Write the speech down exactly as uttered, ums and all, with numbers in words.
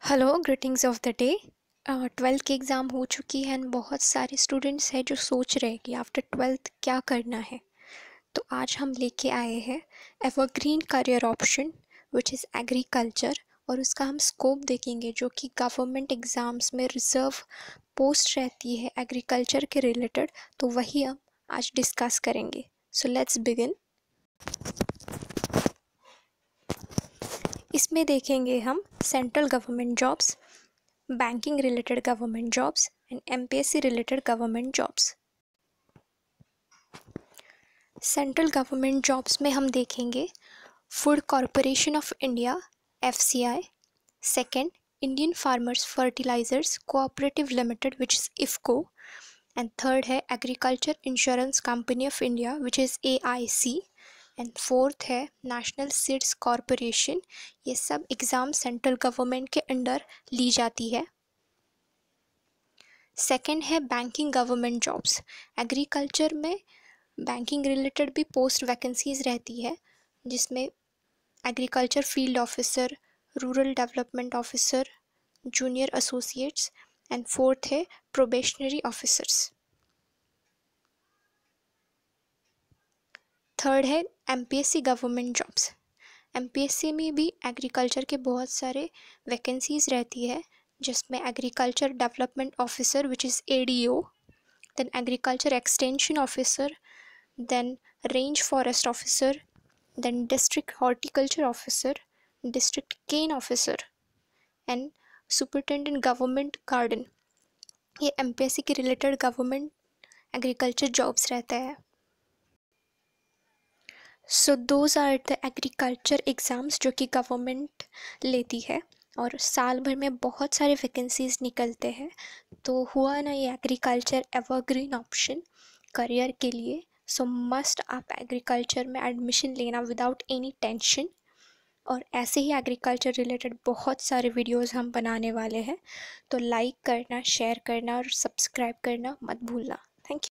Hello greetings of the day. Twelfth की exam हो चुकी है एंड बहुत सारे स्टूडेंट्स हैं जो सोच रहे हैं कि आफ्टर ट्वेल्थ क्या करना है। तो आज हम लेके आए हैं evergreen career option which is agriculture, और उसका हम स्कोप देखेंगे जो कि गवर्नमेंट एग्ज़ाम्स में रिज़र्व पोस्ट रहती है एग्रीकल्चर के रिलेटेड। तो वही हम आज डिस्कस करेंगे। So let's begin. इसमें देखेंगे हम central government jobs, banking related government jobs and MPSC related government jobs. Central government jobs में हम देखेंगे Food Corporation of India FCI, second Indian Farmers Fertilisers Cooperative Limited which is IFFCO, and third है Agriculture Insurance Company of India which is AIC, and fourth है National Seeds Corporation. ये सब exam central government के under ली जाती है। Second है banking government jobs. Agriculture में बैंकिंग रिलेटेड भी पोस्ट वैकेंसीज रहती है, जिसमें agriculture field officer, rural development officer, junior associates, and fourth है प्रोबेशनरी ऑफिसर्स। थर्ड है एमपीएससी गवर्नमेंट जॉब्स। एमपीएससी में भी एग्रीकल्चर के बहुत सारे वैकेंसीज रहती है, जिसमें agriculture development officer which is ADO, then agriculture extension officer, then range forest officer, then district horticulture officer, district cane officer, and superintendent government garden. ये MPSC के रिलेटेड गवर्नमेंट एग्रीकल्चर जॉब्स रहता है। So those are the agriculture exams जो कि government लेती है, और साल भर में बहुत सारे वैकेंसीज निकलते हैं। तो हुआ ना ये एग्रीकल्चर एवरग्रीन ऑप्शन करियर के लिए। सो मस्ट आप एग्रीकल्चर में एडमिशन लेना विदाउट एनी टेंशन। और ऐसे ही एग्रीकल्चर रिलेटेड बहुत सारे वीडियोस हम बनाने वाले हैं, तो लाइक करना, शेयर करना और सब्सक्राइब करना मत भूलना।